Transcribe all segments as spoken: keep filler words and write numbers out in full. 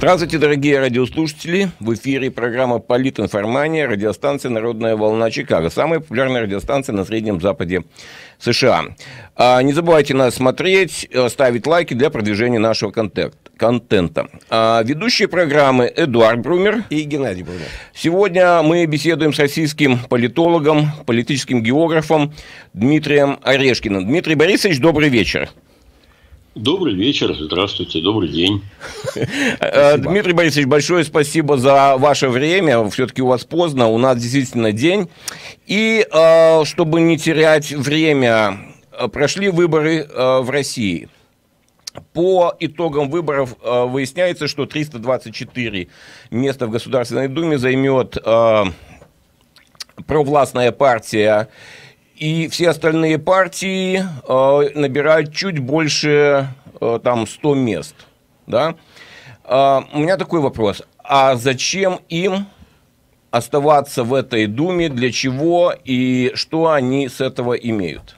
Здравствуйте, дорогие радиослушатели. В эфире программа «Политинформания», радиостанция «Народная волна Чикаго», самая популярная радиостанция на Среднем Западе США. А, не забывайте нас смотреть, ставить лайки для продвижения нашего контента. А, ведущие программы Эдуард Брумер и Геннадий Брумер. Сегодня мы беседуем с российским политологом, политическим географом Дмитрием Орешкиным. Дмитрий Борисович, добрый вечер. Добрый вечер, здравствуйте, добрый день. Спасибо. Дмитрий Борисович, большое спасибо за ваше время. Все-таки у вас поздно, у нас действительно день. И чтобы не терять время, прошли выборы в России. По итогам выборов выясняется, что триста двадцать четыре места в Государственной Думе займет провластная партия. И все остальные партии э, набирают чуть больше э, там ста мест. Да? Э, у меня такой вопрос. А зачем им оставаться в этой Думе? Для чего? И что они с этого имеют?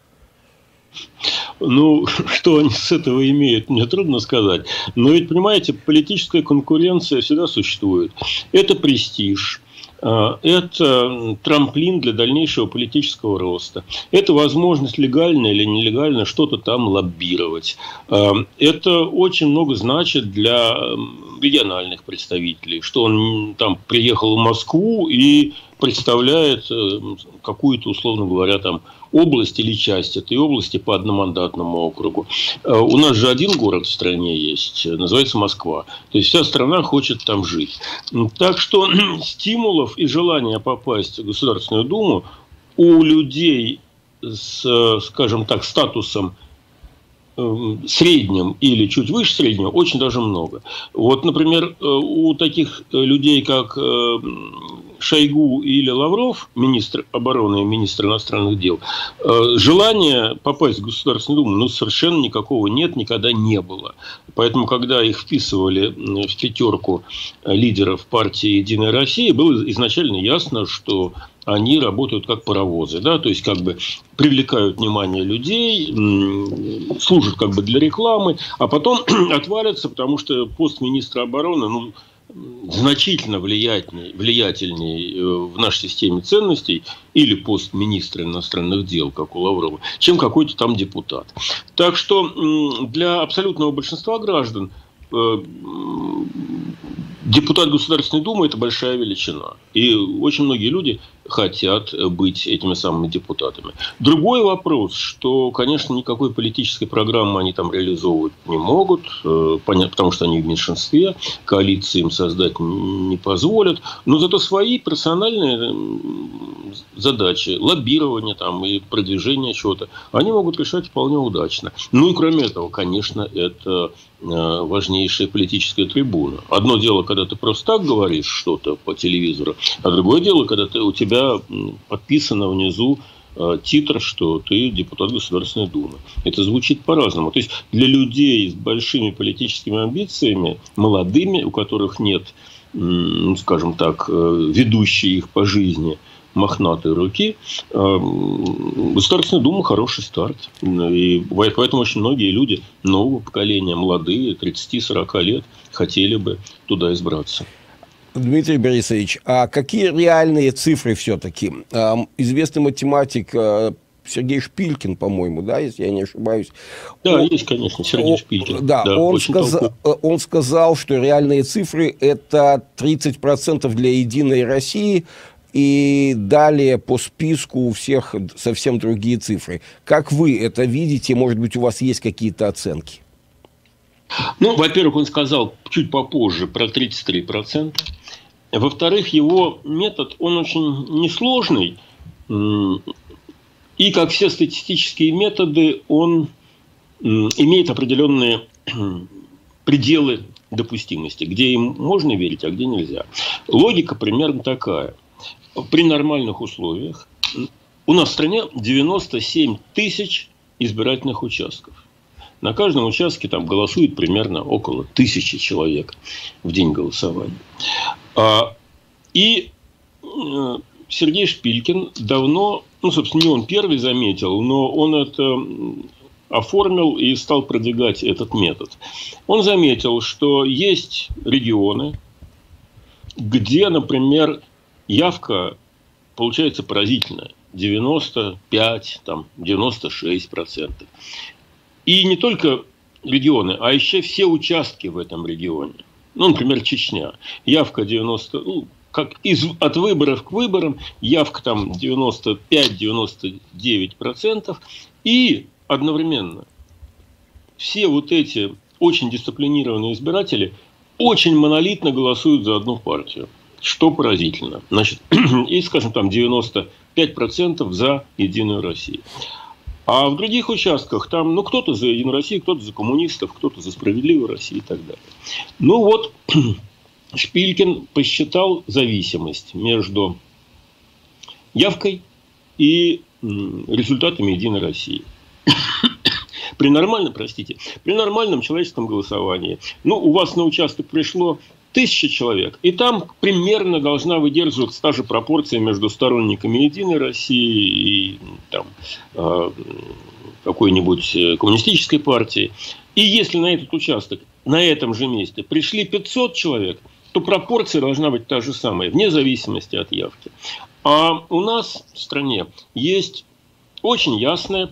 Ну, что они с этого имеют, мне трудно сказать. Но ведь, понимаете, политическая конкуренция всегда существует. Это престиж. Это трамплин для дальнейшего политического роста. Это возможность легально или нелегально что-то там лоббировать. Это очень много значит для региональных представителей, что он там приехал в Москву и представляет какую-то, условно говоря, там область или часть этой области по одномандатному округу. У нас же один город в стране есть, называется Москва. То есть вся страна хочет там жить. Так что стимулов и желания попасть в Государственную Думу у людей с, скажем так, статусом средним или чуть выше среднего очень даже много. Вот, например, у таких людей, как Шойгу или Лавров, министр обороны и министр иностранных дел, желания попасть в Государственную Думу ну, совершенно никакого нет, никогда не было. Поэтому, когда их вписывали в пятерку лидеров партии «Единая Россия», было изначально ясно, что они работают как паровозы, да, то есть как бы привлекают внимание людей, служат как бы для рекламы, а потом отвалятся, потому что пост министра обороны, ну, значительно влиятельней, влиятельней в нашей системе ценностей или пост министра иностранных дел, как у Лаврова, чем какой-то там депутат. Так что для абсолютного большинства граждан депутат Государственной Думы – это большая величина. И очень многие люди хотят быть этими самыми депутатами. Другой вопрос, что, конечно, никакой политической программы они там реализовывать не могут, понятно, потому что они в меньшинстве, коалиции им создать не позволят, но зато свои персональные задачи, лоббирование там, и продвижение чего-то, они могут решать вполне удачно. Ну и кроме этого, конечно, это важнейшая политическая трибуна. Одно дело, когда ты просто так говоришь что-то по телевизору, а другое дело, когда ты, у тебя подписано внизу э, титр, что ты депутат Государственной Думы. Это звучит по-разному. То есть для людей с большими политическими амбициями, молодыми, у которых нет, ну, скажем так, ведущей их по жизни мохнатой руки, Государственная Дума хороший старт. И поэтому очень многие люди нового поколения, молодые, тридцати-сорока лет, хотели бы туда избраться. Дмитрий Борисович, а какие реальные цифры все-таки? Известный математик Сергей Шпилькин, по-моему, да, если я не ошибаюсь. Да, он, есть, конечно, Сергей он, Шпилькин. Да, да он, сказал, он сказал, что реальные цифры – это тридцать процентов для «Единой России», и далее по списку у всех совсем другие цифры. Как вы это видите? Может быть, у вас есть какие-то оценки? Ну, во-первых, он сказал чуть попозже про тридцать три процента. Во-вторых, его метод, он очень несложный. И, как все статистические методы, он имеет определенные пределы допустимости, где им можно верить, а где нельзя. Логика примерно такая. При нормальных условиях у нас в стране девяносто семь тысяч избирательных участков. На каждом участке там голосует примерно около тысячи человек в день голосования. И Сергей Шпилькин давно, ну, собственно, не он первый заметил, но он это оформил и стал продвигать этот метод. Он заметил, что есть регионы, где, например, явка получается поразительная. девяносто пять, там, девяносто шесть процентов. И не только регионы, а еще все участки в этом регионе. Ну, например, Чечня. Явка девяносто, ну, как из, от выборов к выборам, явка там девяносто пять - девяносто девять процентов. И одновременно все вот эти очень дисциплинированные избиратели очень монолитно голосуют за одну партию. Что поразительно. Значит, и, скажем, там девяносто пять процентов за Единую Россию. А в других участках там, ну, кто-то за Единую Россию, кто-то за коммунистов, кто-то за Справедливую Россию и так далее. Ну, вот Шпилькин посчитал зависимость между явкой и результатами Единой России. При нормальном, простите, при нормальном человеческом голосовании, ну, у вас на участок пришло тысяча человек, и там примерно должна выдерживаться та же пропорция между сторонниками Единой России и там, э, какой-нибудь коммунистической партии. И если на этот участок, на этом же месте пришли пятьсот человек, то пропорция должна быть та же самая, вне зависимости от явки. А у нас в стране есть очень ясная,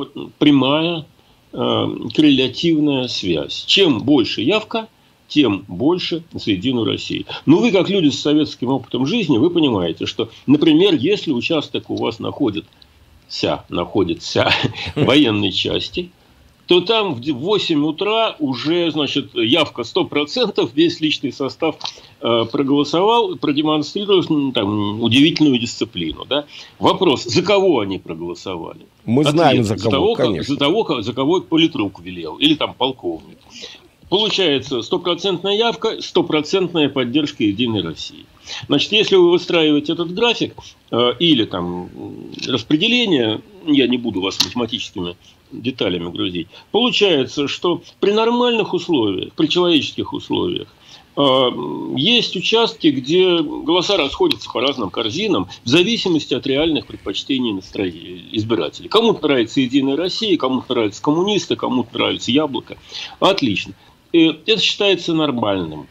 прямая, э, коррелятивная связь. Чем больше явка, тем больше за Единую Россию. Но вы, как люди с советским опытом жизни, вы понимаете, что, например, если участок у вас находится, находится в военной части, то там в восемь утра уже, значит, явка сто процентов, весь личный состав э, проголосовал, продемонстрировав ну, там, удивительную дисциплину. Да? Вопрос, за кого они проголосовали? Мы Ответ, знаем, за кого, за того, конечно. За того, за кого политрук велел, или там полковник. Получается стопроцентная явка, стопроцентная поддержка Единой России. Значит, если вы выстраиваете этот график э, или там распределение, я не буду вас математическими деталями грузить, получается, что при нормальных условиях, при человеческих условиях, э, есть участки, где голоса расходятся по разным корзинам в зависимости от реальных предпочтений избирателей. Кому-то нравится Единая Россия, кому-то нравятся коммунисты, кому-то нравится Яблоко. Отлично. Это считается нормальным.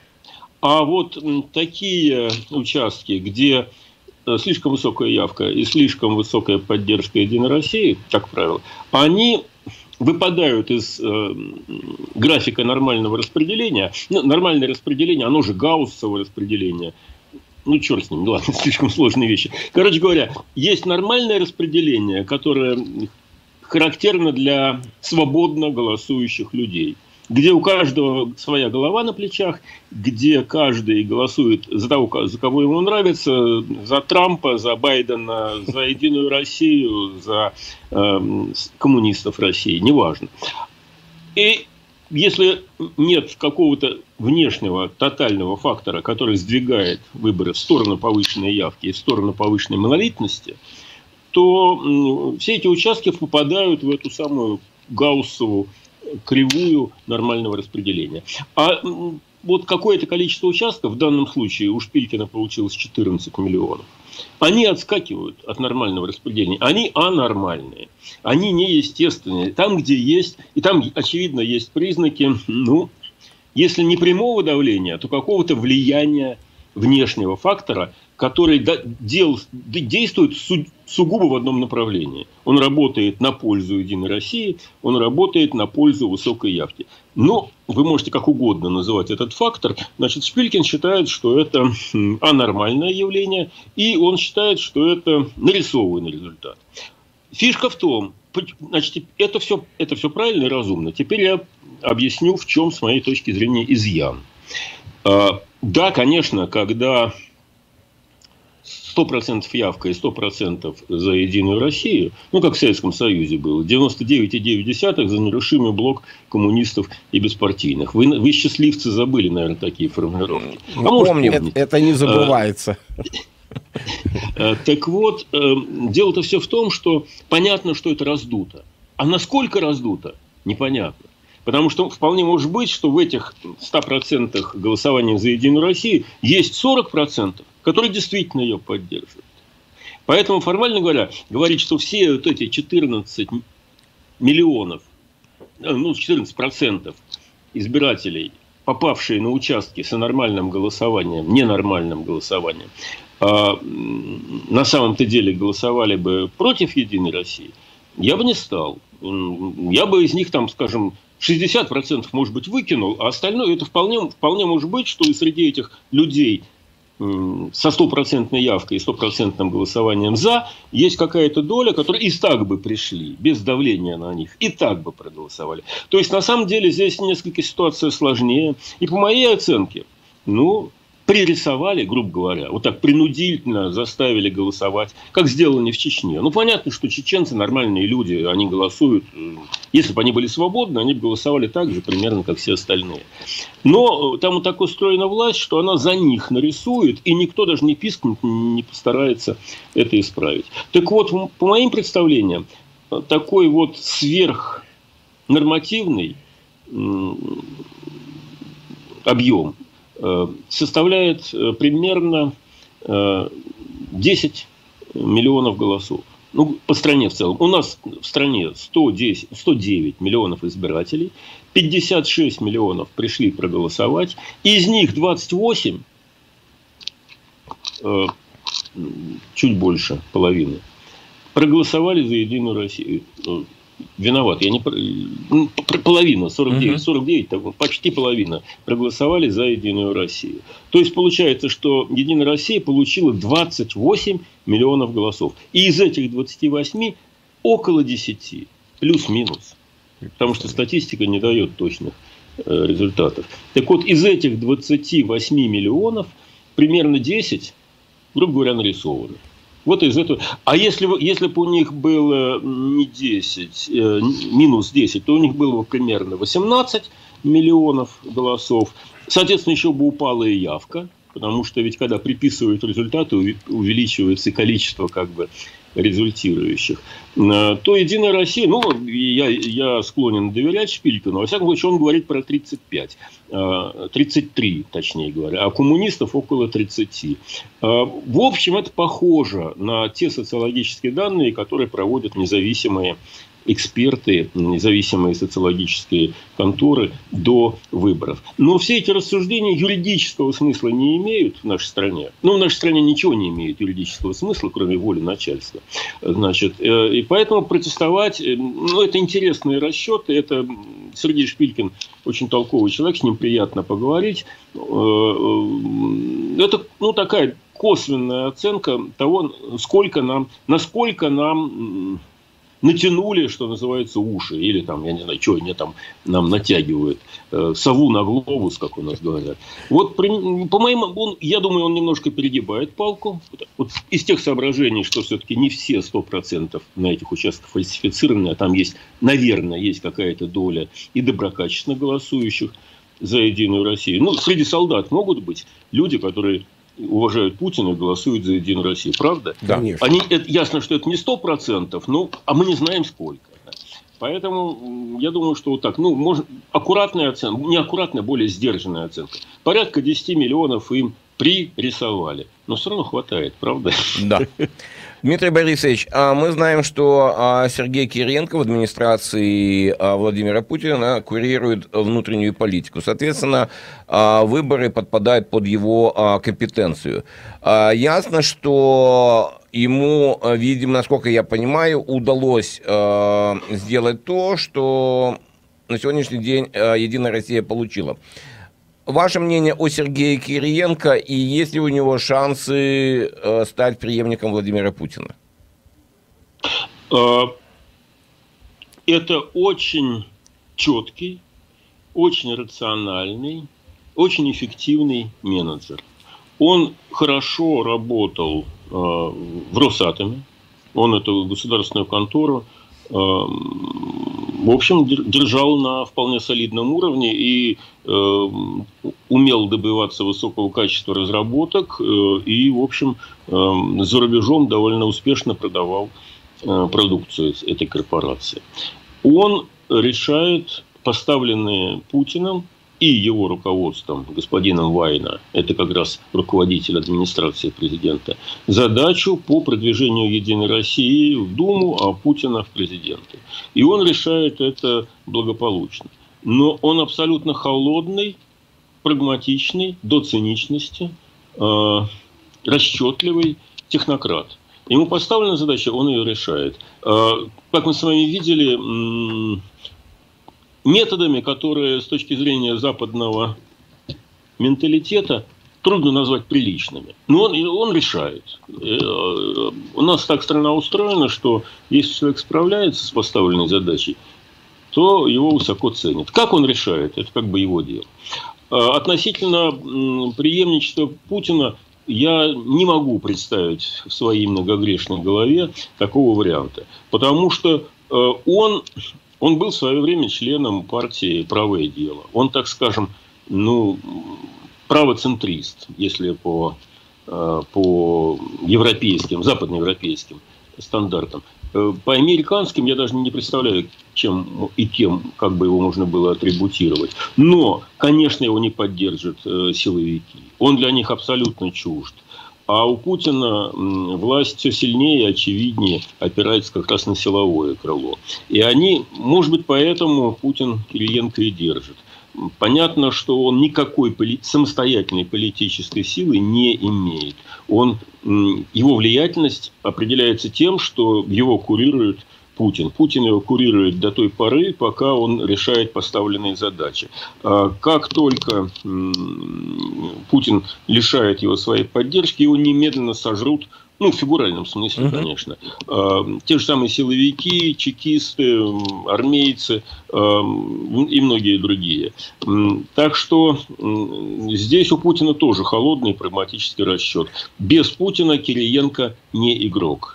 А вот такие участки, где слишком высокая явка и слишком высокая поддержка Единой России, как правило, они выпадают из э, графика нормального распределения. Ну, нормальное распределение, оно же гауссово распределение. Ну, черт с ним, ладно, слишком сложные вещи. Короче говоря, есть нормальное распределение, которое характерно для свободно голосующих людей, где у каждого своя голова на плечах, где каждый голосует за того, за кого ему нравится, за Трампа, за Байдена, за Единую Россию, за э, коммунистов России, неважно. И если нет какого-то внешнего тотального фактора, который сдвигает выборы в сторону повышенной явки и в сторону повышенной монолитности, то все эти участки попадают в эту самую гауссову кривую нормального распределения. А вот какое-то количество участков, в данном случае у Шпилькина получилось четырнадцать миллионов, они отскакивают от нормального распределения. Они анормальные. Они неестественные. Там, где есть, и там, очевидно, есть признаки, ну, если не прямого давления, то какого-то влияния внешнего фактора, который дел, действует сугубо в одном направлении. Он работает на пользу Единой России, он работает на пользу высокой явки. Но вы можете как угодно называть этот фактор. Значит, Шпилькин считает, что это анормальное явление, и он считает, что это нарисованный результат. Фишка в том, значит, это все, это все правильно и разумно. Теперь я объясню, в чем, с моей точки зрения, изъян. Да, конечно, когда сто процентов явка и сто процентов за Единую Россию, ну, как в Советском Союзе было, девяносто девять и девять десятых за нерушимый блок коммунистов и беспартийных. Вы, вы счастливцы забыли, наверное, такие формулировки. А может, помним, это, это не забывается. Так вот, дело-то все в том, что понятно, что это раздуто. А насколько раздуто, непонятно. Потому что вполне может быть, что в этих ста процентах голосования за Единую Россию есть сорок процентов, которые действительно ее поддерживают. Поэтому, формально говоря, говорить, что все вот эти четырнадцать миллионов ну, четырнадцать процентов избирателей, попавшие на участки с нормальным голосованием, ненормальным голосованием, на самом-то деле голосовали бы против «Единой России», я бы не стал. Я бы из них, там, скажем, шестьдесят процентов, может быть, выкинул, а остальное это вполне, вполне может быть, что и среди этих людей со стопроцентной явкой и стопроцентным голосованием «за» есть какая-то доля, которые и так бы пришли, без давления на них, и так бы проголосовали. То есть, на самом деле, здесь несколько ситуация сложнее. И по моей оценке, ну, пририсовали, грубо говоря, вот так принудительно заставили голосовать, как сделано в Чечне. Ну, понятно, что чеченцы нормальные люди, они голосуют. Если бы они были свободны, они бы голосовали так же, примерно, как все остальные. Но там вот так устроена власть, что она за них нарисует, и никто даже не пискнет, не постарается это исправить. Так вот, по моим представлениям, такой вот сверхнормативный объем составляет примерно десять миллионов голосов. Ну, по стране в целом. У нас в стране сто десять, сто девять миллионов избирателей, пятьдесят шесть миллионов пришли проголосовать, из них двадцать восемь, чуть больше половины, проголосовали за «Единую Россию». Виноват, я не половина, сорок девять, сорок девять, почти половина проголосовали за «Единую Россию». То есть получается, что «Единая Россия» получила двадцать восемь миллионов голосов. И из этих двадцати восьми около десяти, плюс-минус. Потому что статистика не дает точных э, результатов. Так вот, из этих двадцати восьми миллионов примерно десять, грубо говоря, нарисованы. Вот из этого. А если, если бы у них было не десять, э, минус десять, то у них было бы примерно восемнадцать миллионов голосов. Соответственно, еще бы упала и явка, потому что ведь когда приписывают результаты, увеличивается и количество как бы результирующих. То «Единая Россия», ну, я, я склонен доверять Шпилькину, во всяком случае, он говорит про тридцать пять, тридцать три, точнее говоря, а коммунистов около тридцати. В общем, это похоже на те социологические данные, которые проводят независимые эксперты, независимые социологические конторы до выборов. Но все эти рассуждения юридического смысла не имеют в нашей стране. Ну, в нашей стране ничего не имеет юридического смысла, кроме воли начальства. Значит, и поэтому протестовать, ну, это интересные расчеты. Это Сергей Шпилькин очень толковый человек, с ним приятно поговорить. Это, ну, такая косвенная оценка того, сколько нам, насколько нам натянули, что называется, уши. Или там, я не знаю, что они там нам натягивают. Э, сову на глобус, как у нас говорят. Вот, при, по моим, он, я думаю, он немножко перегибает палку. Вот из тех соображений, что все-таки не все сто процентов на этих участках фальсифицированы, а там есть, наверное, есть какая-то доля и доброкачественно голосующих за «Единую Россию». Ну, среди солдат могут быть люди, которые уважают Путина и голосуют за «Единую Россию». Правда? Да, конечно. Они, это, ясно, что это не сто процентов, ну, а мы не знаем сколько. Поэтому я думаю, что вот так. Ну, может, аккуратная оценка, не аккуратная, более сдержанная оценка. Порядка десяти миллионов им пририсовали. Но все равно хватает, правда? Да. Дмитрий Борисович, мы знаем, что Сергей Кириенко в администрации Владимира Путина курирует внутреннюю политику. Соответственно, выборы подпадают под его компетенцию. Ясно, что ему, видимо, насколько я понимаю, удалось сделать то, что на сегодняшний день «Единая Россия» получила. Ваше мнение о Сергее Кириенко и есть ли у него шансы э, стать преемником Владимира Путина? Это очень четкий, очень рациональный, очень эффективный менеджер. Он хорошо работал э, в Росатоме, он эту государственную контору э, в общем, держал на вполне солидном уровне и э, умел добиваться высокого качества разработок э, и, в общем, э, за рубежом довольно успешно продавал э, продукцию этой корпорации. Он решает поставленные Путиным и его руководством, господином Вайна, это как раз руководитель администрации президента, задачу по продвижению Единой России в Думу, а Путина в президенты. И он решает это благополучно. Но он абсолютно холодный, прагматичный, до циничности, э, расчетливый технократ. Ему поставлена задача, он ее решает. Э, как мы с вами видели, э, методами, которые с точки зрения западного менталитета трудно назвать приличными. Но он, он решает. У нас так страна устроена, что если человек справляется с поставленной задачей, то его высоко ценят. Как он решает, это как бы его дело. Относительно преемничества Путина я не могу представить в своей многогрешной голове такого варианта. Потому что он... Он был в свое время членом партии «Правое дело». Он, так скажем, ну, правоцентрист, если по, по европейским, западноевропейским стандартам. По американским я даже не представляю, чем и кем как бы его можно было атрибутировать. Но, конечно, его не поддержат силовики. Он для них абсолютно чужд. А у Путина власть все сильнее и очевиднее опирается как раз на силовое крыло. И они, может быть, поэтому Путин Кириенко и держит. Понятно, что он никакой поли- самостоятельной политической силы не имеет. Он, его влиятельность определяется тем, что его курирует Путин. Путин его курирует до той поры, пока он решает поставленные задачи. Как только Путин лишает его своей поддержки, его немедленно сожрут, ну, в фигуральном смысле, конечно, те же самые силовики, чекисты, армейцы и многие другие. Так что здесь у Путина тоже холодный прагматический расчет. Без Путина Кириенко не игрок.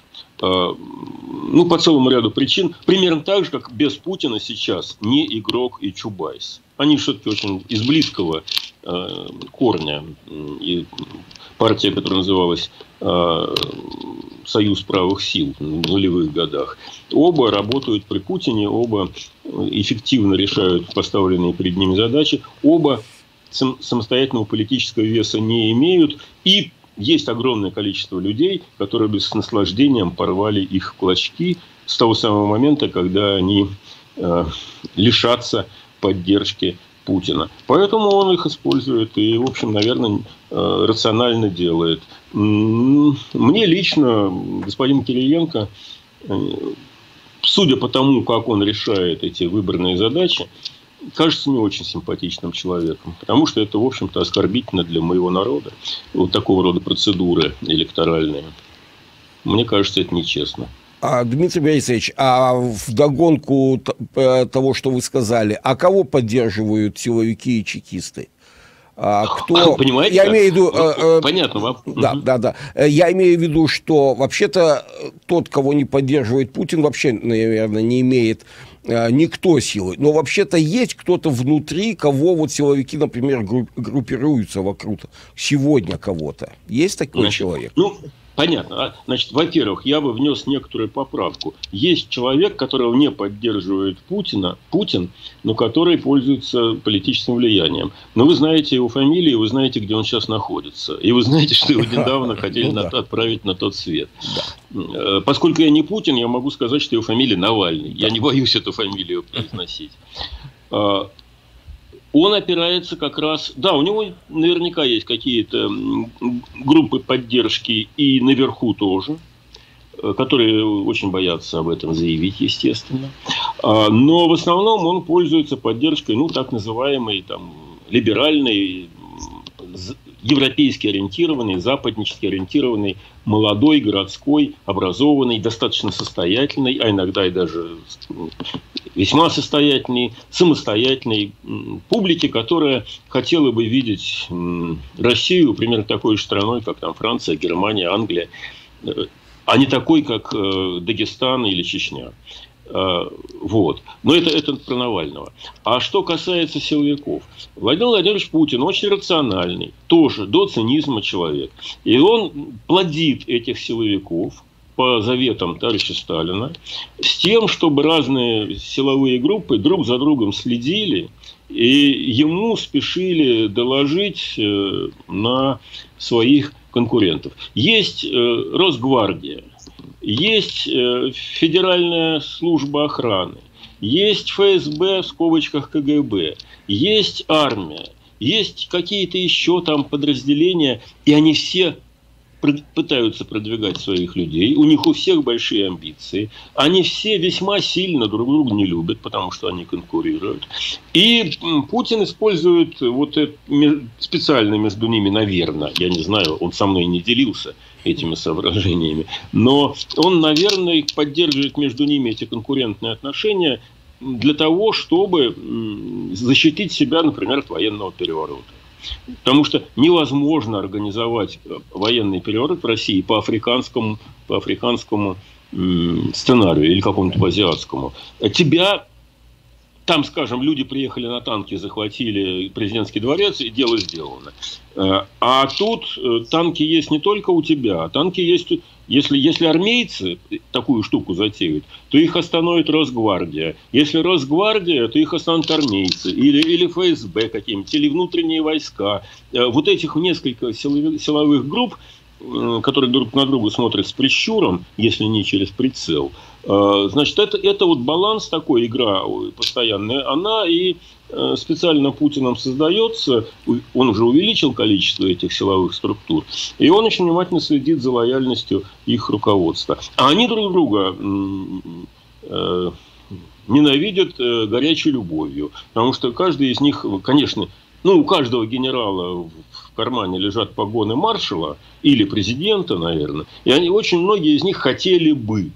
Ну, по целому ряду причин. Примерно так же, как без Путина сейчас не игрок и Чубайс. Они все-таки очень из близкого э, корня. И партия, которая называлась э, «Союз правых сил» в нулевых годах. Оба работают при Путине, оба эффективно решают поставленные перед ними задачи. Оба сам, самостоятельного политического веса не имеют. И есть огромное количество людей, которые бы с наслаждением порвали их клочки с того самого момента, когда они э, лишатся поддержки Путина. Поэтому он их использует и, в общем, наверное, э, рационально делает. Мне лично господин Кириенко, э, судя по тому, как он решает эти выборные задачи, кажется не очень симпатичным человеком. Потому что это, в общем-то, оскорбительно для моего народа. Вот такого рода процедуры электоральные. Мне кажется, это нечестно. А, Дмитрий Борисович, а вдогонку того, что вы сказали, а кого поддерживают силовики и чекисты? А кто... Понимаете? Я имею в виду... Ну, понятно. Да, да, да. Я имею в виду, что вообще-то тот, кого не поддерживает Путин, вообще, наверное, не имеет никто силы. Но вообще-то есть кто-то внутри, кого вот силовики, например, группируются вокруг сегодня кого-то. Есть такой Значит, человек? Ну, понятно. Значит, во-первых, я бы внес некоторую поправку. Есть человек, которого не поддерживает Путина, Путин, но который пользуется политическим влиянием. Но вы знаете его фамилию, вы знаете, где он сейчас находится. И вы знаете, что его недавно хотели отправить на тот свет. Поскольку я не Путин, я могу сказать, что его фамилия Навальный. Я не боюсь эту фамилию произносить. Он опирается как раз... Да, у него наверняка есть какие-то группы поддержки и наверху тоже, которые очень боятся об этом заявить, естественно. Но в основном он пользуется поддержкой, ну, так называемой там, либеральной, европейски ориентированной, западнически ориентированной, молодой, городской, образованной, достаточно состоятельной, а иногда и даже весьма состоятельной, самостоятельной публике, которая хотела бы видеть Россию примерно такой же страной, как там Франция, Германия, Англия, а не такой, как Дагестан или Чечня. Вот. Но это, это про Навального. А что касается силовиков, Владимир Владимирович Путин очень рациональный, тоже до цинизма человек. И он плодит этих силовиков, по заветам товарища Сталина, с тем, чтобы разные силовые группы друг за другом следили и ему спешили доложить на своих конкурентов. Есть Росгвардия, есть Федеральная служба охраны, есть ФСБ, в скобочках КГБ, есть армия, есть какие-то еще там подразделения, и они все пытаются продвигать своих людей, у них у всех большие амбиции, они все весьма сильно друг друга не любят, потому что они конкурируют. И Путин использует вот это специально между ними, наверное, я не знаю, он со мной не делился этими соображениями, но он, наверное, их поддерживает между ними, эти конкурентные отношения, для того, чтобы защитить себя, например, от военного переворота. Потому что невозможно организовать военный переворот в России по африканскому, по африканскому сценарию или какому-то по азиатскому. Тебя там, скажем, люди приехали на танке, захватили президентский дворец, и дело сделано. А тут танки есть не только у тебя, а танки есть... Если, если армейцы такую штуку затеют, то их остановит Росгвардия. Если Росгвардия, то их остановят армейцы. Или, или ФСБ какие-нибудь, или внутренние войска. Вот этих несколько силовых, силовых групп, которые друг на друга смотрят с прищуром, если не через прицел, значит, это, это вот баланс такой, игра постоянная, она и специально Путиным создается, он уже увеличил количество этих силовых структур, и он очень внимательно следит за лояльностью их руководства. А они друг друга э, ненавидят э, горячей любовью, потому что каждый из них, конечно, ну, у каждого генерала в кармане лежат погоны маршала или президента, наверное, и они, очень многие из них хотели бы.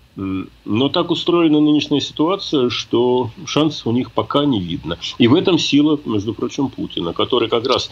Но так устроена нынешняя ситуация, что шансов у них пока не видно. И в этом сила, между прочим, Путина, который как раз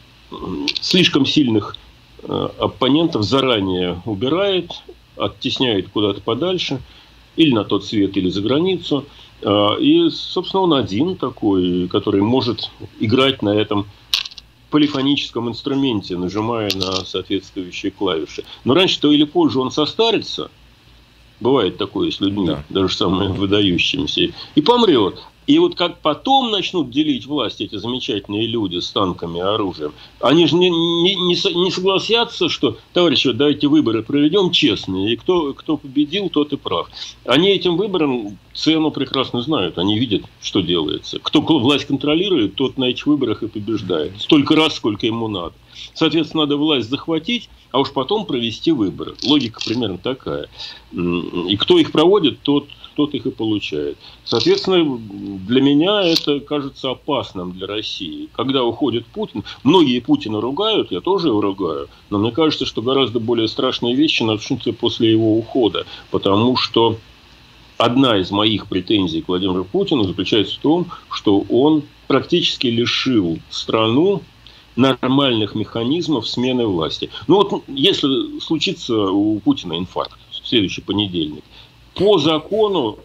слишком сильных оппонентов заранее убирает, оттесняет куда-то подальше, или на тот свет, или за границу. И, собственно, он один такой, который может играть на этом полифоническом инструменте, нажимая на соответствующие клавиши. Но раньше-то или позже он состарится. Бывает такое с людьми, да, даже самыми выдающимися. И помрет. И вот как потом начнут делить власть эти замечательные люди с танками и оружием, они же не, не, не согласятся, что, товарищи, давайте выборы проведем честные, и кто, кто победил, тот и прав. Они этим выборам цену прекрасно знают, они видят, что делается. Кто власть контролирует, тот на этих выборах и побеждает. Столько раз, сколько ему надо. Соответственно, надо власть захватить, а уж потом провести выборы. Логика примерно такая. И кто их проводит, тот, тот их и получает. Соответственно, для меня это кажется опасным для России. Когда уходит Путин, многие Путина ругают, я тоже его ругаю, но мне кажется, что гораздо более страшные вещи начнутся после его ухода. Потому что одна из моих претензий к Владимиру Путину заключается в том, что он практически лишил страну нормальных механизмов смены власти. Ну вот, если случится у Путина инфаркт в следующий понедельник, по закону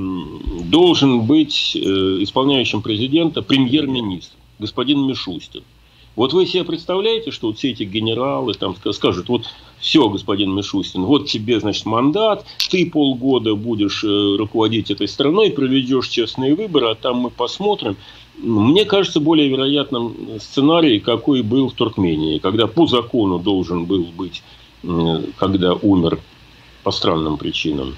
должен быть исполняющим президента премьер-министр, господин Мишустин. Вот вы себе представляете, что вот все эти генералы там скажут: вот все, господин Мишустин, вот тебе, значит, мандат, ты полгода будешь руководить этой страной, проведешь честные выборы, а там мы посмотрим. Мне кажется, более вероятным сценарий, какой был в Туркмении, когда по закону должен был быть, когда умер по странным причинам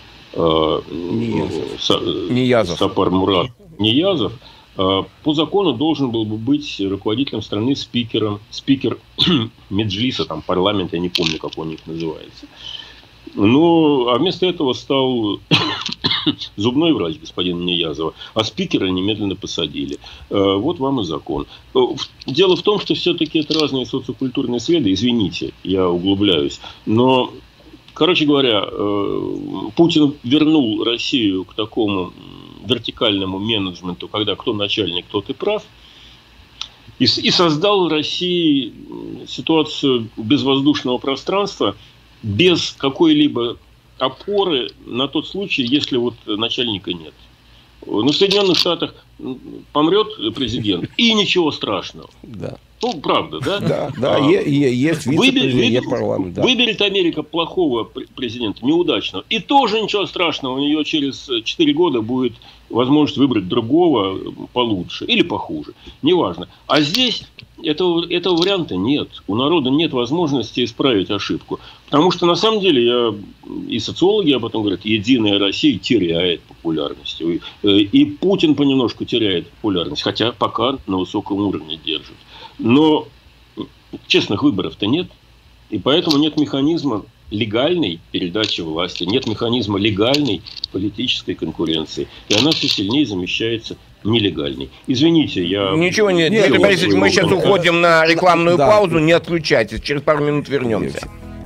Ниязов. Сапар Мурат Ниязов, по закону должен был бы быть руководителем страны спикером, спикер Меджлиса, там, парламента, я не помню, как он у них называется. Ну, а вместо этого стал зубной врач господин Ниязова, а спикера немедленно посадили. Вот вам и закон. Дело в том, что все-таки это разные социокультурные среды, извините, я углубляюсь, но, короче говоря, Путин вернул Россию к такому вертикальному менеджменту, когда кто начальник, тот и прав, и, и создал в России ситуацию безвоздушного пространства, без какой-либо опоры на тот случай, если вот начальника нет. Ну, в Соединенных Штатах помрет президент, и ничего страшного. Да. Ну, правда, да? Да, да, а, есть вице-президент парламента. Да. Выберет Америка плохого президента, неудачного, и тоже ничего страшного, у нее через четыре года будет возможность выбрать другого получше или похуже, неважно. А здесь этого, этого варианта нет. У народа нет возможности исправить ошибку. Потому что, на самом деле, я, и социологи об этом говорят, Единая Россия теряет популярность. И, и Путин понемножку теряет популярность, хотя пока на высоком уровне держит. Но честных выборов-то нет. И поэтому нет механизма легальной передачи власти, нет механизма легальной политической конкуренции. И она все сильнее замещается нелегальной. Извините, я... Ничего не... Дмитрий Борисович, мы сейчас уходим на рекламную да. паузу. Не отключайтесь. Через пару минут вернемся.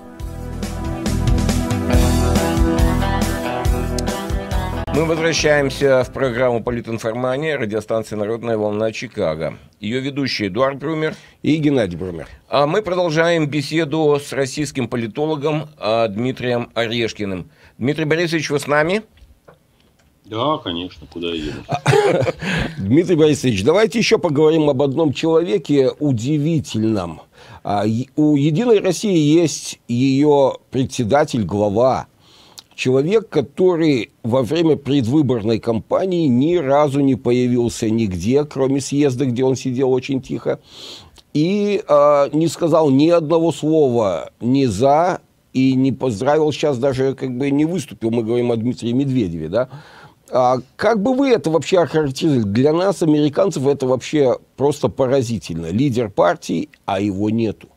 Мы возвращаемся в программу «Политинформания», радиостанция «Народная волна» Чикаго. Ее ведущие Эдуард Брумер и Геннадий Брумер. А мы продолжаем беседу с российским политологом Дмитрием Орешкиным. Дмитрий Борисович, вы с нами? Да, конечно, куда я еду. Дмитрий Борисович, давайте еще поговорим об одном человеке удивительном. У «Единой России» есть ее председатель, глава. Человек, который во время предвыборной кампании ни разу не появился нигде, кроме съезда, где он сидел очень тихо, и э, не сказал ни одного слова ни за, и не поздравил, сейчас даже как бы не выступил, мы говорим о Дмитрии Медведеве, да? А как бы вы это вообще охарактеризовали? Для нас, американцев, это вообще просто поразительно. Лидер партии, а его нету.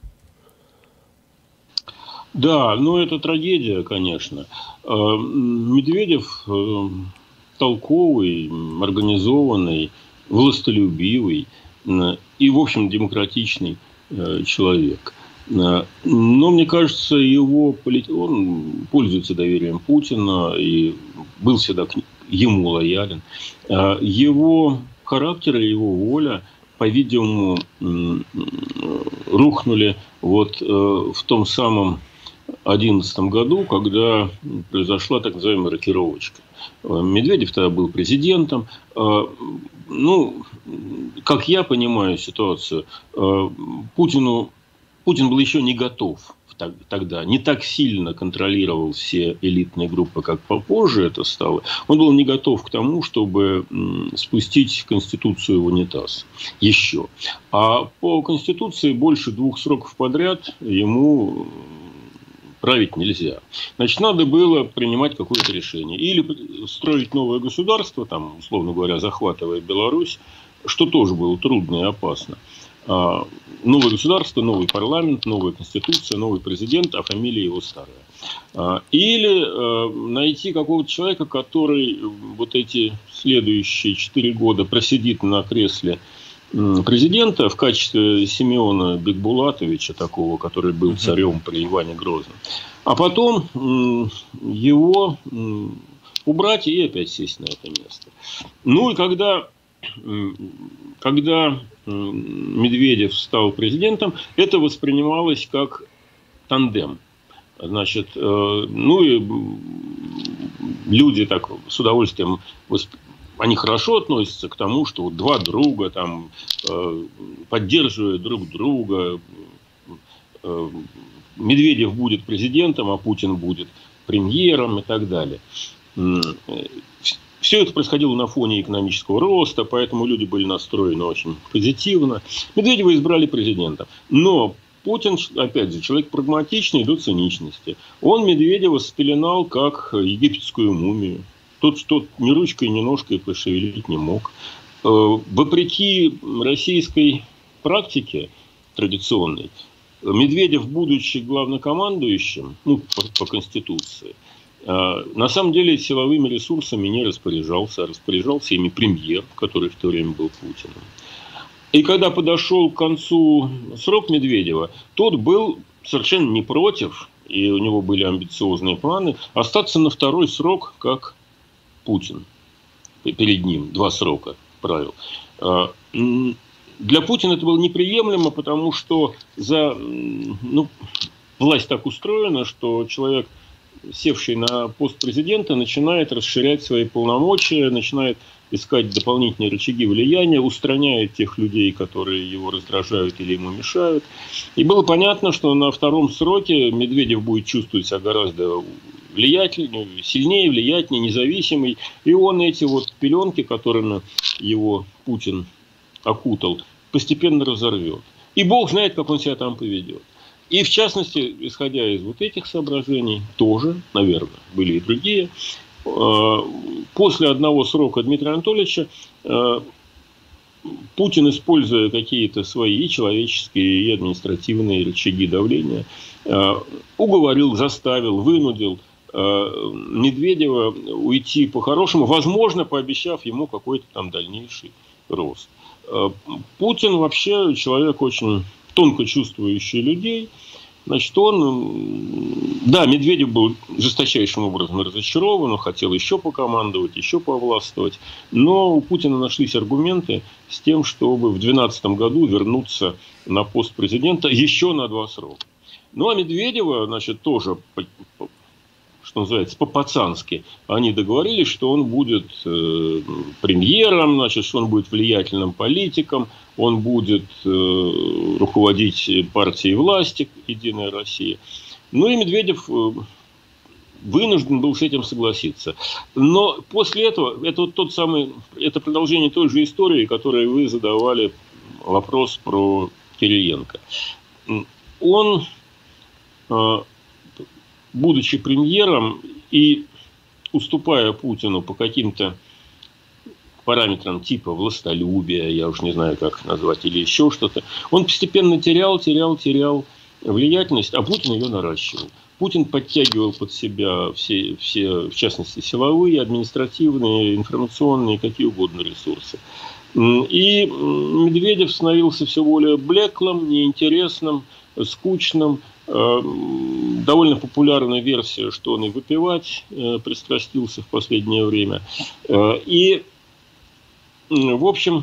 Да, ну это трагедия, конечно. Медведев толковый, организованный, властолюбивый и, в общем, демократичный человек. Но мне кажется, его полит... он пользуется доверием Путина и был всегда к ему лоялен. Его характер и его воля, по-видимому, рухнули вот в том самом две тысячи одиннадцатом году, когда произошла так называемая рокировочка. Медведев тогда был президентом. Ну, как я понимаю ситуацию, Путину, Путин был еще не готов тогда, не так сильно контролировал все элитные группы, как попозже это стало. Он был не готов к тому, чтобы спустить Конституцию в унитаз. Еще. А по Конституции больше двух сроков подряд ему править нельзя. Значит, надо было принимать какое-то решение. Или строить новое государство, там, условно говоря, захватывая Беларусь, что тоже было трудно и опасно. А, новое государство, новый парламент, новая конституция, новый президент, а фамилия его старая. А, или а, найти какого-то человека, который вот эти следующие четыре года просидит на кресле президента в качестве Симеона Бекбулатовича, такого, который был царем при Иване Грозном. А потом его убрать и опять сесть на это место. Ну и когда, когда Медведев стал президентом, это воспринималось как тандем. Значит, ну и люди так с удовольствием воспринимали. Они хорошо относятся к тому, что вот два друга там, э, поддерживают друг друга. Э, Медведев будет президентом, а Путин будет премьером и так далее. Все это происходило на фоне экономического роста, поэтому люди были настроены очень позитивно. Медведева избрали президентом. Но Путин, опять же, человек прагматичный до циничности. Он Медведева спеленал как египетскую мумию. Тот, что ни ручкой, ни ножкой пошевелить не мог. Вопреки российской практике традиционной, Медведев, будучи главнокомандующим, ну, по, по Конституции, на самом деле силовыми ресурсами не распоряжался, а распоряжался ими премьер, который в то время был Путиным. И когда подошел к концу срок Медведева, тот был совершенно не против, и у него были амбициозные планы, остаться на второй срок, как Путин. Перед ним два срока правил. Для Путина это было неприемлемо, потому что за, ну, власть так устроена, что человек, севший на пост президента, начинает расширять свои полномочия, начинает искать дополнительные рычаги влияния, устраняет тех людей, которые его раздражают или ему мешают. И было понятно, что на втором сроке Медведев будет чувствовать себя гораздо влиятельнее, сильнее, влиятельнее, независимый. И он эти вот пеленки, которыми его Путин окутал, постепенно разорвет. И Бог знает, как он себя там поведет. И, в частности, исходя из вот этих соображений, тоже, наверное, были и другие, после одного срока Дмитрия Анатольевича Путин, используя какие-то свои и человеческие, и административные рычаги давления, уговорил, заставил, вынудил Медведева уйти по-хорошему, возможно, пообещав ему какой-то там дальнейший рост. Путин вообще человек очень тонко чувствующий людей. Значит, он, да, Медведев был жесточайшим образом разочарован, он хотел еще покомандовать, еще повластвовать, но у Путина нашлись аргументы с тем, чтобы в две тысячи двенадцатом году вернуться на пост президента еще на два срока. Ну, а Медведева, значит, тоже, что называется, по-пацански, они договорились, что он будет э, премьером, значит, что он будет влиятельным политиком, он будет э, руководить партией власти «Единая Россия». Ну и Медведев э, вынужден был с этим согласиться. Но после этого, это вот тот самый, это продолжение той же истории, которой вы задавали вопрос про Кириенко. Он, э, будучи премьером и уступая Путину по каким-то параметрам типа властолюбия, я уж не знаю, как назвать, или еще что-то, он постепенно терял, терял, терял влиятельность, а Путин ее наращивал. Путин подтягивал под себя все, все, в частности, силовые, административные, информационные, какие угодно ресурсы. И Медведев становился все более блеклым, неинтересным, скучным. Довольно популярная версия, что он и выпивать пристрастился в последнее время. И, в общем,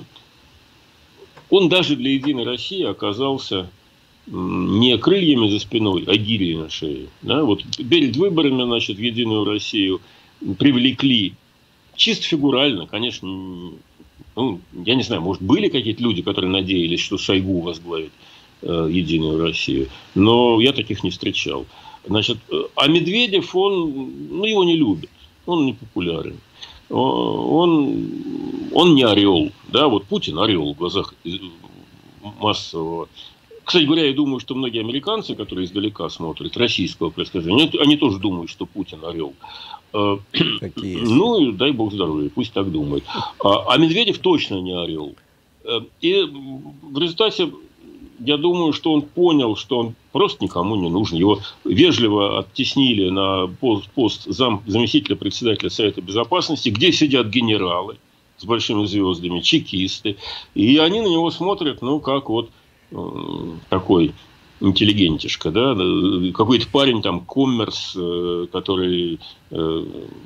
он даже для «Единой России» оказался не крыльями за спиной, а гирей на шее. Да? Вот перед выборами, значит, в «Единую Россию» привлекли чисто фигурально, конечно, ну, я не знаю, может, были какие-то люди, которые надеялись, что Шойгу возглавит «Единую Россию», но я таких не встречал. Значит, а Медведев, он, ну, его не любят, он не популярен, он, он не орел, да, вот Путин орел в глазах массового. Кстати говоря, я думаю, что многие американцы, которые издалека смотрят, российского происхождения, они тоже думают, что Путин орел. Ну, дай бог здоровья, пусть так думают. А, а Медведев точно не орел. И в результате я думаю, что он понял, что он просто никому не нужен. Его вежливо оттеснили на пост, пост зам, заместителя председателя Совета Безопасности, где сидят генералы с большими звездами, чекисты. И они на него смотрят, ну, как вот э, такой интеллигентишка, да, какой-то парень там, коммерс, э, который э,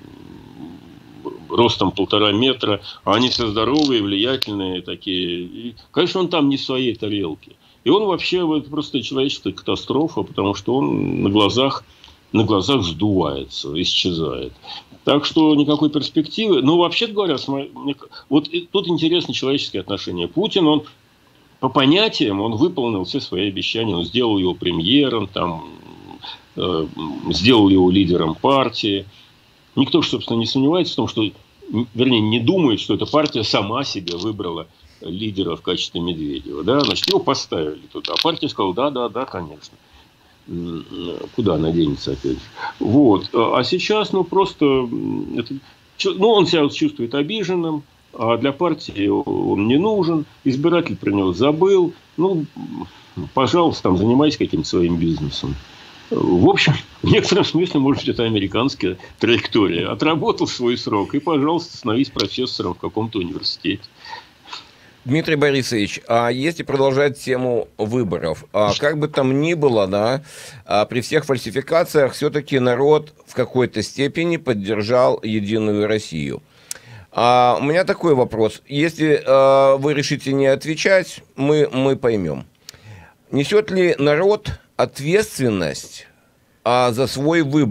ростом полтора метра, а они все здоровые, влиятельные такие. И, конечно, он там не в своей тарелке. И он вообще, это просто человеческая катастрофа, потому что он на глазах, на глазах сдувается, исчезает. Так что никакой перспективы. Но вообще говоря, вот тут интересны человеческие отношения. Путин, он по понятиям, он выполнил все свои обещания. Он сделал его премьером, там, э, сделал его лидером партии. Никто, собственно, не сомневается в том, что, вернее, не думает, что эта партия сама себе выбрала лидера в качестве Медведева. Да? Значит, его поставили туда. А партия сказала, да, да, да, конечно. Куда она денется, опять же. Вот. А сейчас, ну, просто... Это, ну, он себя чувствует обиженным, а для партии он не нужен. Избиратель про него забыл. Ну, пожалуйста, там, занимайся каким-то своим бизнесом. В общем, в некотором смысле, может быть, это американская траектория. Отработал свой срок и, пожалуйста, становись профессором в каком-то университете. Дмитрий Борисович, а если продолжать тему выборов, а как бы там ни было, да, а при всех фальсификациях все-таки народ в какой-то степени поддержал «Единую Россию». А у меня такой вопрос. Если а, вы решите не отвечать, мы, мы поймем. Несет ли народ ответственность а, за свой выбор?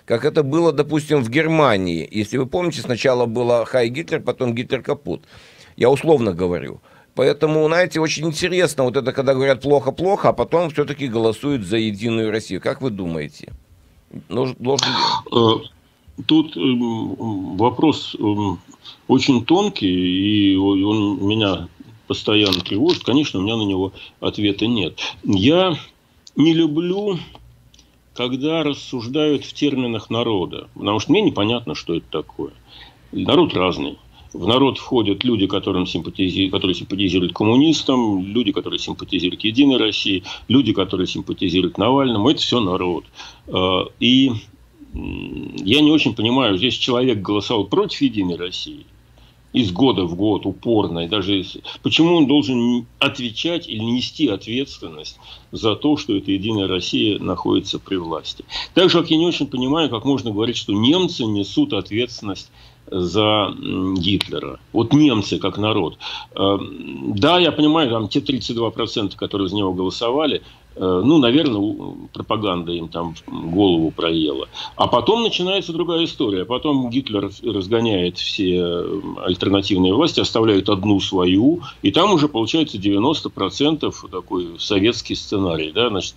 как это было, допустим, в Германии. Если вы помните, сначала было «Хай Гитлер», потом «Гитлер капут». Я условно говорю. Поэтому, знаете, очень интересно, вот это, когда говорят плохо-плохо, а потом все-таки голосуют за Единую Россию. Как вы думаете? Должен... Тут вопрос очень тонкий, и он меня постоянно тревожит. Конечно, у меня на него ответа нет. Я не люблю, когда рассуждают в терминах народа, потому что мне непонятно, что это такое. Народ разный. В народ входят люди, которым симпатизируют, которые симпатизируют коммунистам, люди, которые симпатизируют Единой России, люди, которые симпатизируют Навальному. Это все народ. И я не очень понимаю, здесь человек голосовал против Единой России из года в год упорно, и даже почему он должен отвечать или нести ответственность за то, что эта Единая Россия находится при власти. Так же, как я не очень понимаю, как можно говорить, что немцы несут ответственность за Гитлера. Вот немцы как народ. Да, я понимаю, там те тридцать два процента, которые за него голосовали, ну, наверное, пропаганда им там голову проела. А потом начинается другая история. Потом Гитлер разгоняет все альтернативные власти, оставляет одну свою, и там уже получается девяносто процентов такой советский сценарий. Да? Значит,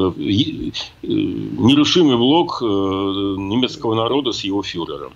нерушимый блок немецкого народа с его фюрером.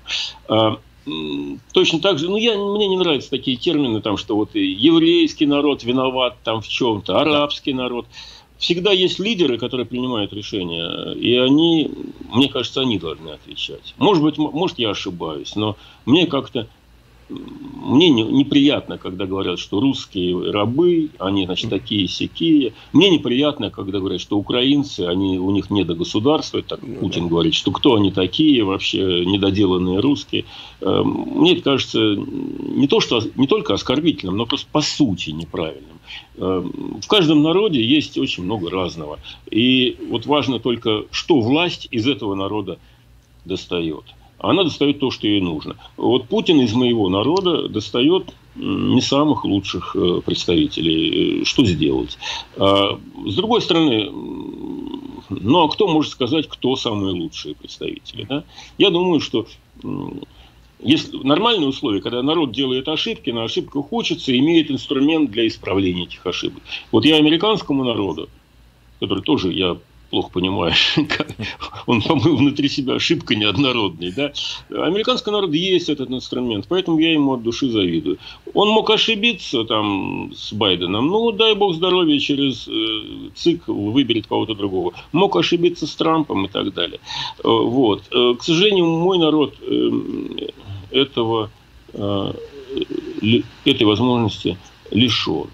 Точно так же, ну, я, мне не нравятся такие термины, там, что вот и еврейский народ виноват там в чем-то, арабский народ. Всегда есть лидеры, которые принимают решения, и они, мне кажется, они должны отвечать. Может быть, может, я ошибаюсь, но мне как-то мне не, неприятно, когда говорят, что русские рабы, они, значит, такие-сякие. Мне неприятно, когда говорят, что украинцы, они, у них не до государства. Так Путин говорит, что кто они такие вообще, недоделанные русские. Мне это кажется не, то, что, не только оскорбительным, но просто по сути неправильным. В каждом народе есть очень много разного. И вот важно только, что власть из этого народа достает. Она достает то, что ей нужно. Вот Путин из моего народа достает не самых лучших представителей. Что сделать? С другой стороны, ну а кто может сказать, кто самые лучшие представители? Да? Я думаю, что есть нормальные условия, когда народ делает ошибки, на ошибках учится и имеет инструмент для исправления этих ошибок. Вот я американскому народу, который тоже я плохо понимаю, он, по-моему, внутри себя ошибка неоднородный. Да? Американский народ есть этот инструмент, поэтому я ему от души завидую. Он мог ошибиться там с Байденом, ну, дай бог здоровья, через э, ЦИК выберет кого-то другого. Мог ошибиться с Трампом и так далее. Э, вот. Э, к сожалению, мой народ э, этого, э, этой возможности лишен.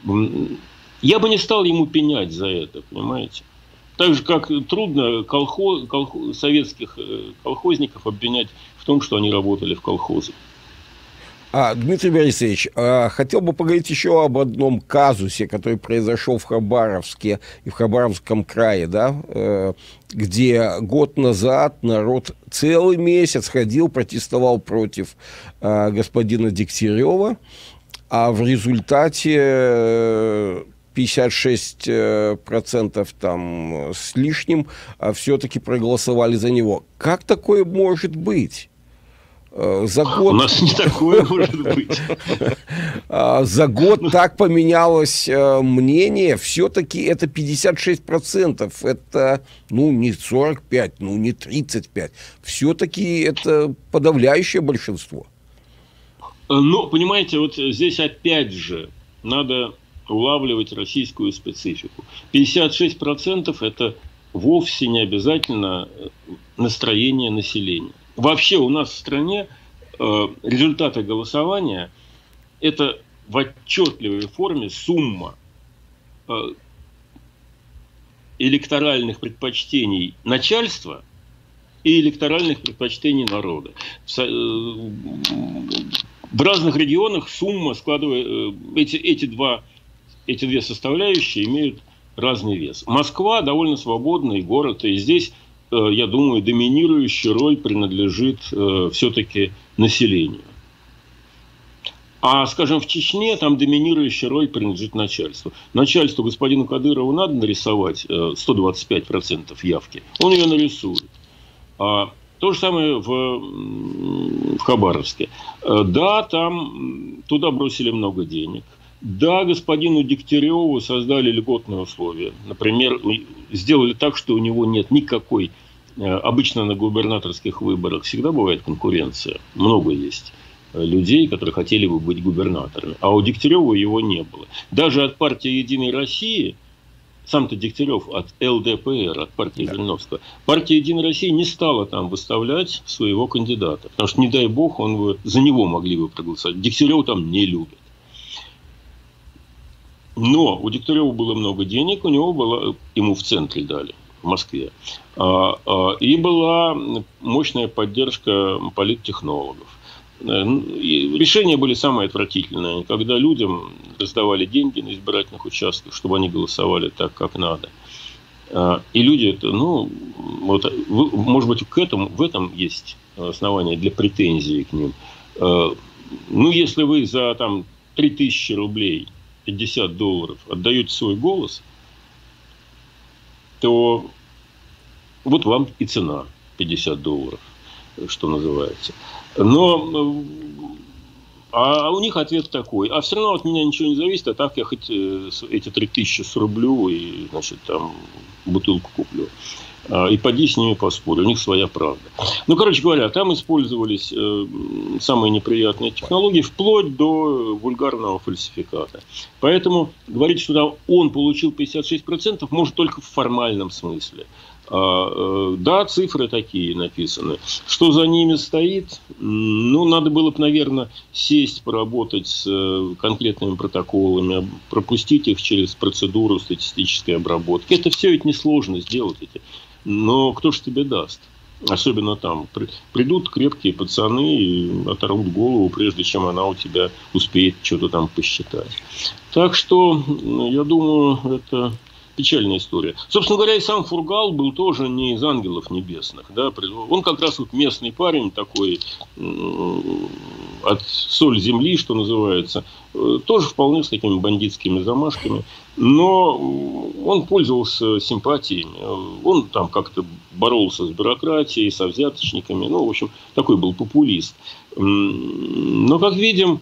Я бы не стал ему пенять за это, понимаете? Так же, как трудно колхоз, колхоз, советских колхозников обвинять в том, что они работали в колхозе. А, Дмитрий Борисович, а, хотел бы поговорить еще об одном казусе, который произошел в Хабаровске и в Хабаровском крае, да, э, где год назад народ целый месяц ходил, протестовал против э, господина Дегтярева, а в результате э, пятьдесят шесть процентов там с лишним все-таки проголосовали за него. Как такое может быть? За год... У нас не такое может быть. За год так поменялось мнение. Все-таки это пятьдесят шесть процентов. Это, ну, не сорок пять, ну, не тридцать пять. Все-таки это подавляющее большинство. Ну, понимаете, вот здесь опять же надо улавливать российскую специфику. пятьдесят шесть процентов это вовсе не обязательно настроение населения. Вообще у нас в стране э, результаты голосования – это в отчетливой форме сумма э, электоральных предпочтений начальства и электоральных предпочтений народа. В, э, в разных регионах сумма складывает э, эти, эти, два, эти две составляющие имеют разный вес. Москва довольно свободный город, и здесь, я думаю, доминирующая роль принадлежит э, все-таки населению. А, скажем, в Чечне там доминирующая роль принадлежит начальству. Начальству господину Кадырову надо нарисовать э, сто двадцать пять процентов явки. Он ее нарисует. А То же самое в, в Хабаровске. Да, там туда бросили много денег. Да, господину Дегтяреву создали льготные условия. Например, сделали так, что у него нет никакой... Обычно на губернаторских выборах всегда бывает конкуренция. Много есть людей, которые хотели бы быть губернаторами. А у Дегтярева его не было. Даже от партии «Единой России», сам-то Дегтярев от эл дэ пэ эр, от партии Жириновского, партия «Единой России» не стала там выставлять своего кандидата. Потому что, не дай бог, он бы, за него могли бы проголосовать. Дегтярева там не любят. Но у Дегтярева было много денег, у него было, ему в центре дали, в Москве. И была мощная поддержка политтехнологов. Решения были самые отвратительные, когда людям раздавали деньги на избирательных участках, чтобы они голосовали так, как надо. И люди это, ну, вот, может быть, к этому, в этом есть основания для претензий к ним. Ну, если вы за там три тысячи рублей, пятьдесят долларов отдаете свой голос, то вот вам и цена пятьдесят долларов, что называется. Но а у них ответ такой: а все равно от меня ничего не зависит, а так я хоть эти три тысячи срублю и, значит, там бутылку куплю. И поди с ними поспорь, у них своя правда. Ну, короче говоря, там использовались э, самые неприятные технологии, вплоть до вульгарного фальсификата. Поэтому говорить, что там он получил пятьдесят шесть процентов, может только в формальном смысле. А, э, да, цифры такие написаны. Что за ними стоит? Ну, надо было бы, наверное, сесть, поработать с э, конкретными протоколами, пропустить их через процедуру статистической обработки. Это все ведь несложно сделать. Эти. Но кто ж тебе даст? Особенно там. Придут крепкие пацаны и оторвут голову, прежде чем она у тебя успеет что-то там посчитать. Так что, я думаю, это печальная история. Собственно говоря, и сам Фургал был тоже не из ангелов небесных. Да? Он как раз вот местный парень такой, от соль земли, что называется, тоже вполне с такими бандитскими замашками. Но он пользовался симпатиями. Он там как-то боролся с бюрократией, со взяточниками. Ну, в общем, такой был популист. Но, как видим,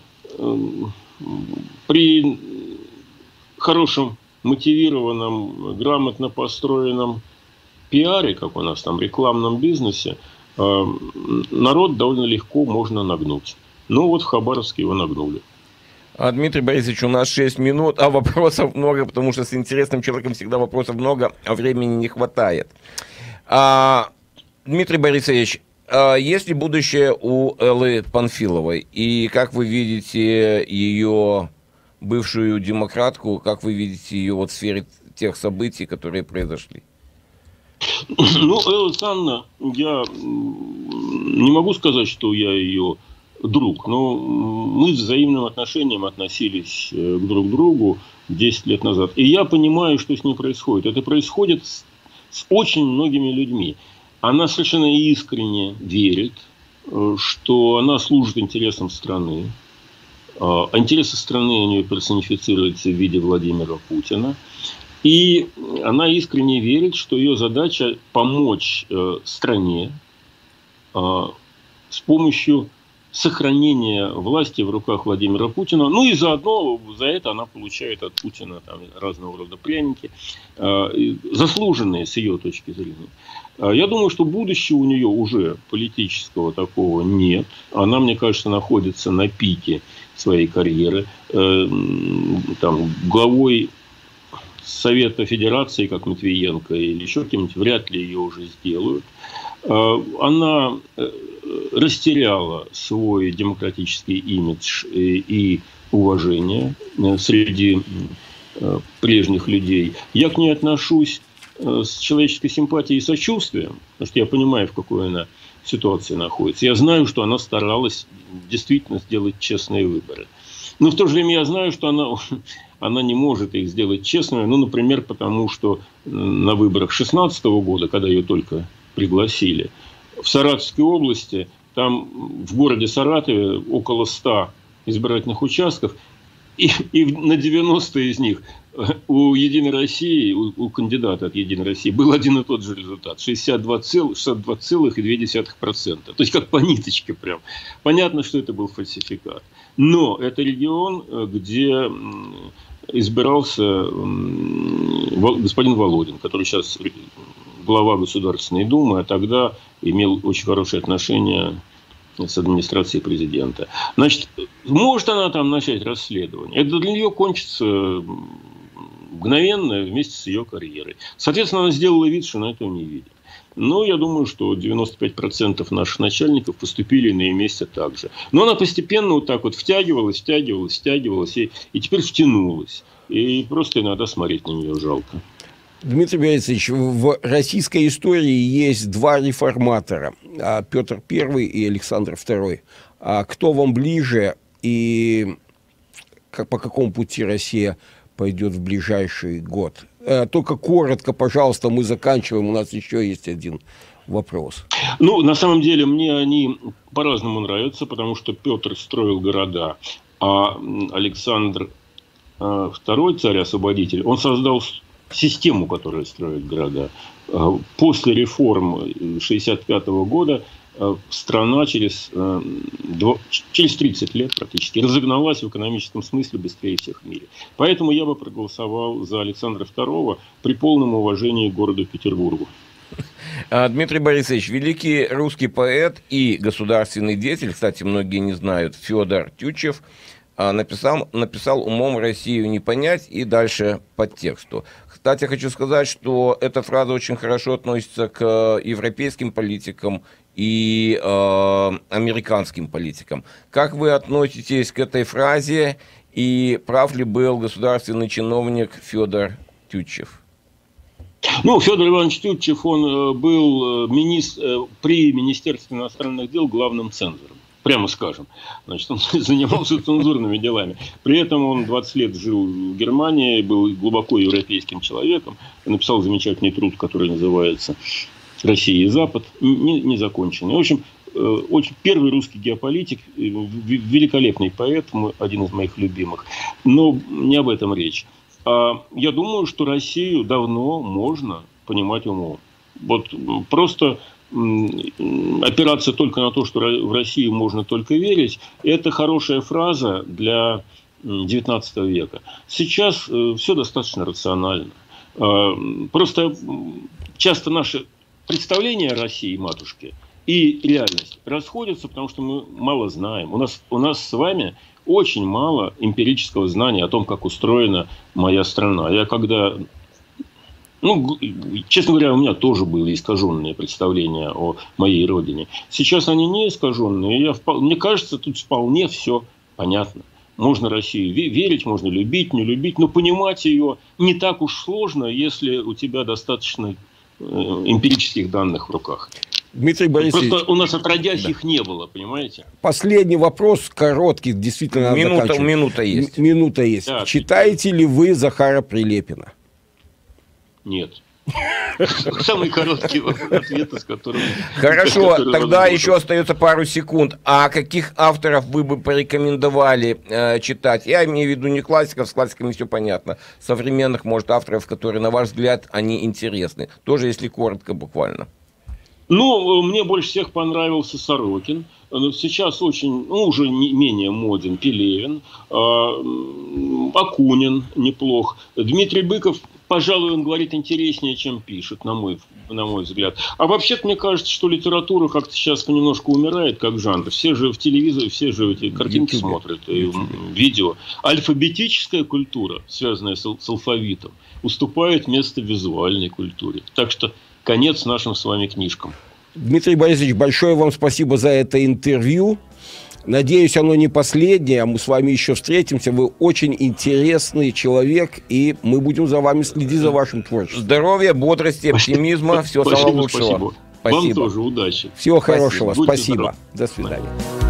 при хорошем мотивированном, грамотно построенном пиаре, как у нас там, рекламном бизнесе, народ довольно легко можно нагнуть. Ну, вот в Хабаровске его нагнули. А, Дмитрий Борисович, у нас шесть минут, а вопросов много, потому что с интересным человеком всегда вопросов много, а времени не хватает. А, Дмитрий Борисович, а есть ли будущее у Эллы Панфиловой? И как вы видите ее бывшую демократку, как вы видите ее вот в сфере тех событий, которые произошли? Ну, Элла Александровна, я не могу сказать, что я ее друг, но мы с взаимным отношением относились друг к другу десять лет назад. И я понимаю, что с ней происходит. Это происходит с, с очень многими людьми. Она совершенно искренне верит, что она служит интересам страны. А интересы страны у нее персонифицируются в виде Владимира Путина. И она искренне верит, что ее задача помочь стране с помощью сохранения власти в руках Владимира Путина. Ну и заодно за это она получает от Путина там разного рода пряники, заслуженные с ее точки зрения. Я думаю, что будущего у нее уже политического такого нет. Она, мне кажется, находится на пике своей карьеры. Там, главой Совета Федерации, как Матвиенко или еще кем-нибудь, вряд ли ее уже сделают. Она растеряла свой демократический имидж и уважение среди прежних людей. Я к ней отношусь с человеческой симпатией и сочувствием, потому что я понимаю, в какой она ситуации находится. Я знаю, что она старалась действительно сделать честные выборы. Но в то же время я знаю, что она, она не может их сделать честными. Ну, например, потому что на выборах две тысячи шестнадцатого года, когда ее только пригласили, в Саратовской области, там в городе Саратове около ста избирательных участков, И, и на девяносто из них у «Единой России», у, у кандидата от «Единой России» был один и тот же результат. шестьдесят два целых две десятых процента. То есть, как по ниточке прям. Понятно, что это был фальсификат. Но это регион, где избирался господин Володин, который сейчас глава Государственной Думы, а тогда имел очень хорошие отношения с администрацией президента. Значит, может она там начать расследование. Это для нее кончится мгновенно вместе с ее карьерой. Соответственно, она сделала вид, что она этого не видит. Но я думаю, что девяносто пять процентов наших начальников поступили на ее месте так же. Но она постепенно вот так вот втягивалась, втягивалась, втягивалась и, и теперь втянулась. И просто иногда смотреть на нее жалко. Дмитрий Борисович, в российской истории есть два реформатора, Петр Первый и Александр Второй. А кто вам ближе и как, по какому пути Россия пойдет в ближайший год? Только коротко, пожалуйста, мы заканчиваем, у нас еще есть один вопрос. Ну, на самом деле, мне они по-разному нравятся, потому что Петр строил города, а Александр Второй, царь-освободитель, он создал систему, которая строит города. После реформ шестьдесят пятого года страна через, через тридцать лет практически разогналась в экономическом смысле быстрее всех в мире. Поэтому я бы проголосовал за Александра Второго при полном уважении к городу Петербургу. Дмитрий Борисович, великий русский поэт и государственный деятель, кстати, многие не знают, Федор Тютчев, написал, написал «Умом Россию не понять» и дальше по тексту. Кстати, хочу сказать, что эта фраза очень хорошо относится к европейским политикам и э, американским политикам. Как вы относитесь к этой фразе и прав ли был государственный чиновник Федор Тютчев? Ну, Федор Иванович Тютчев, он был министр, при Министерстве иностранных дел главным цензором. Прямо скажем. Значит, он занимался цензурными делами. При этом он двадцать лет жил в Германии, был глубоко европейским человеком. Написал замечательный труд, который называется «Россия и Запад», незаконченный. В общем, очень первый русский геополитик, великолепный поэт, один из моих любимых. Но не об этом речь. А я думаю, что Россию давно можно понимать умом. Вот просто опираться только на то, что в Россию можно только верить, это хорошая фраза для девятнадцатого века. Сейчас все достаточно рационально. Просто часто наши представления о России, матушке, и реальность расходятся, потому что мы мало знаем. У нас, у нас с вами очень мало эмпирического знания о том, как устроена моя страна. Я когда... Ну, честно говоря, у меня тоже были искаженные представления о моей родине. Сейчас они не искаженные. Я, мне кажется, тут вполне все понятно. Можно Россию верить, можно любить, не любить, но понимать ее не так уж сложно, если у тебя достаточно эмпирических данных в руках. Дмитрий Борисович, просто у нас отродясь да. их не было, понимаете? Последний вопрос, короткий, действительно. Минута, минута есть. М- минута есть. Да, Читаете ли вы Захара Прилепина? Нет. Самый короткий ответ, из которого... Хорошо, тогда еще остается пару секунд. А каких авторов вы бы порекомендовали э, читать? Я имею в виду не классиков, с классиками все понятно. Современных, может, авторов, которые, на ваш взгляд, они интересны. Тоже, если коротко, буквально. Ну, мне больше всех понравился Сорокин. Сейчас очень, ну, уже не менее моден Пелевин. Акунин неплох. Дмитрий Быков, пожалуй, он говорит интереснее, чем пишет, на мой, на мой взгляд. А вообще-то мне кажется, что литература как-то сейчас понемножку умирает, как жанр. Все же в телевизоре, все же эти картинки YouTube. смотрят, и видео. Альфабетическая культура, связанная с, с алфавитом, уступает место визуальной культуре. Так что конец нашим с вами книжкам. Дмитрий Борисович, большое вам спасибо за это интервью. Надеюсь, оно не последнее, а мы с вами еще встретимся. Вы очень интересный человек, и мы будем за вами следить, за вашим творчеством. Здоровья, бодрости, оптимизма, всего самого лучшего. Спасибо. Вам тоже удачи. Всего хорошего, спасибо. До свидания.